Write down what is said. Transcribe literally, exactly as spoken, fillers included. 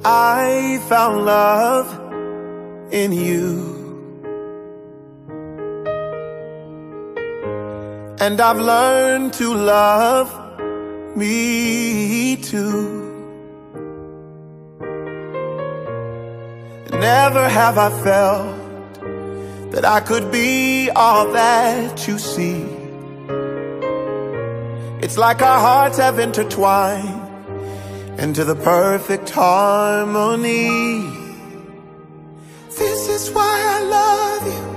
I found love in you. And I've learned to love me too. Never have I felt that I could be all that you see. It's like our hearts have intertwined into the perfect harmony. This is why I love you.